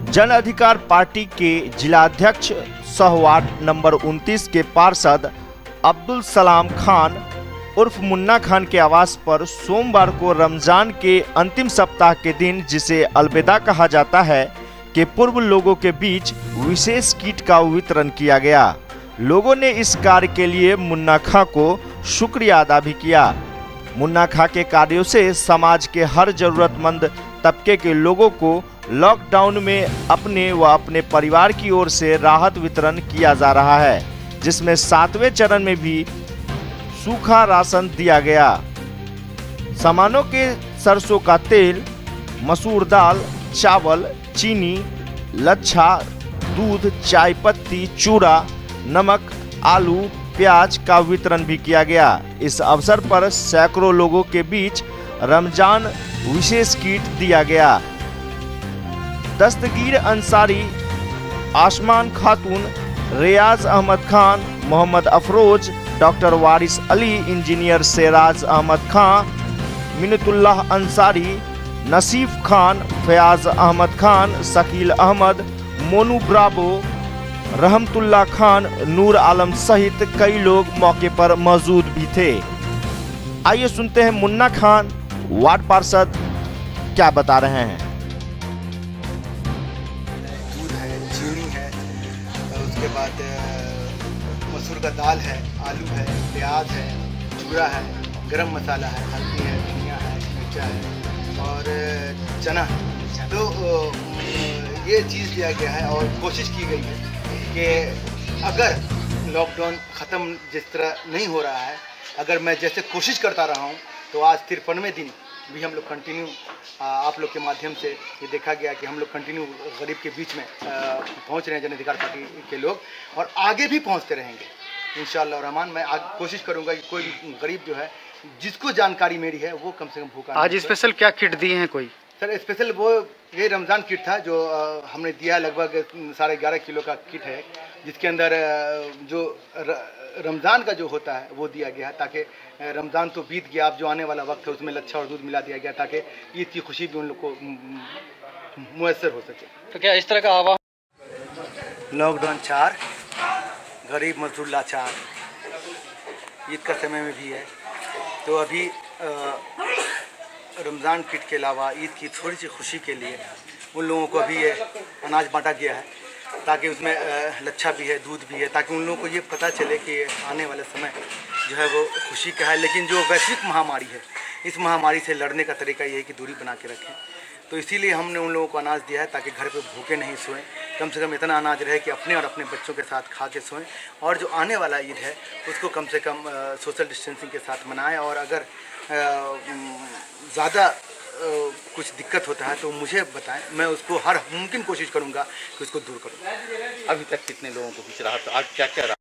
जन अधिकार पार्टी के जिलाध्यक्ष सह वार्ड नंबर 29 के पार्षद अब्दुल सलाम खान उर्फ मुन्ना खान के आवास पर सोमवार को रमजान के अंतिम सप्ताह के दिन, जिसे अलविदा कहा जाता है, के पूर्व लोगों के बीच विशेष किट का वितरण किया गया। लोगों ने इस कार्य के लिए मुन्ना खां को शुक्रिया अदा भी किया। मुन्ना खां के कार्यों से समाज के हर जरूरतमंद तबके के लोगों को लॉकडाउन में अपने व अपने परिवार की ओर से राहत वितरण किया जा रहा है, जिसमें 7वें चरण में भी सूखा राशन दिया गया। सामानों के सरसों का तेल, मसूर दाल, चावल, चीनी, लच्छा, दूध, चाय पत्ती, चूड़ा, नमक, आलू, प्याज का वितरण भी किया गया। इस अवसर पर सैकड़ों लोगों के बीच रमजान विशेष किट दिया गया। दस्तगीर Ansari, Aasman Khatoon, Riyaz Ahmad Khan, Mohammad Afroz, doctor Waris Ali, engineer Seraj Ahmad Khan, Minatullah Ansari, Nasif Khan, Fayaz Ahmad Khan, Shakeel Ahmad, Monu Bravo, Rahmatullah Khan, Noor Alam सहित कई लोग मौके पर मौजूद भी थे। आइए सुनते हैं मुन्ना खान वार्ड पार्षद क्या बता रहे हैं। दूध है, चीनी है, उसके बाद मसूर का दाल है, आलू है, प्याज है, चूड़ा है, गरम मसाला है, हल्दी है, धनिया है, मिर्चा है और चना है। तो ये चीज़ दिया गया है और कोशिश की गई है कि अगर लॉकडाउन ख़त्म जिस तरह नहीं हो रहा है, अगर मैं जैसे कोशिश करता रहा हूँ, तो आज 53वें दिन भी हम लोग कंटिन्यू आप लोग के माध्यम से ये देखा गया कि हम लोग कंटिन्यू गरीब के बीच में पहुँच रहे हैं, जन अधिकार पार्टी के लोग, और आगे भी पहुँचते रहेंगे इंशाअल्लाह रहमान। मैं कोशिश करूँगा कि कोई गरीब जो है, जिसको जानकारी मेरी है, वो कम से कम भूखा। आज स्पेशल क्या किट दिए हैं कोई? सर स्पेशल वो ये रमज़ान किट था जो हमने दिया, लगभग 11.5 किलो का किट है, जिसके अंदर जो रमज़ान का जो होता है वो दिया गया है, ताकि रमज़ान तो बीत गया, अब जो आने वाला वक्त है उसमें लच्छा और दूध मिला दिया गया, ताकि ईद की खुशी भी उन लोग को मुयस्सर हो सके। तो क्या इस तरह का आवाहन? लॉकडाउन 4, गरीब मजदूर लाचार, ईद का समय में भी है, तो अभी रमज़ान किट के अलावा ईद की थोड़ी सी खुशी के लिए उन लोगों को अभी ये अनाज बांटा गया है, ताकि उसमें लच्छा भी है, दूध भी है, ताकि उन लोगों को ये पता चले कि आने वाले समय जो है वो खुशी का है। लेकिन जो वैश्विक महामारी है, इस महामारी से लड़ने का तरीका ये है कि दूरी बना के रखें। तो इसीलिए हमने उन लोगों को अनाज दिया है, ताकि घर पे भूखे नहीं सोएं, कम से कम इतना अनाज रहे कि अपने और अपने बच्चों के साथ खा के सोएं, और जो आने वाला ईद है उसको कम से कम सोशल डिस्टेंसिंग के साथ मनाएं। और अगर ज़्यादा कुछ दिक्कत होता है तो मुझे बताएं, मैं उसको हर मुमकिन कोशिश करूंगा कि उसको दूर करूं। अभी तक कितने लोगों को कुछ रहा, तो आज क्या क्या रहा?